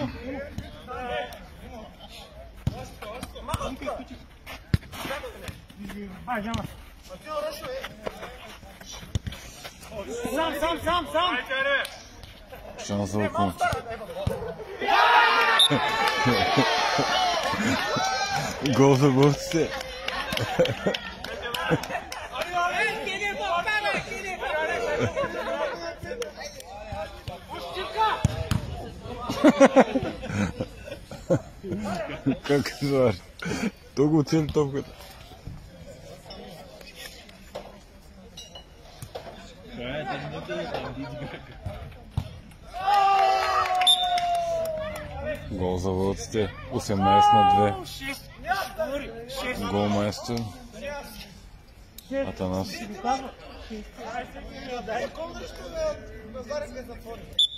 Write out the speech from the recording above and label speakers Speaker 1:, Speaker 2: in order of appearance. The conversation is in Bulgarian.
Speaker 1: Сам!
Speaker 2: Шанс за около. Гол за борците. Как звар? То го цели топката. Гол за вълците. 18-2. Гол майстор. Атанас.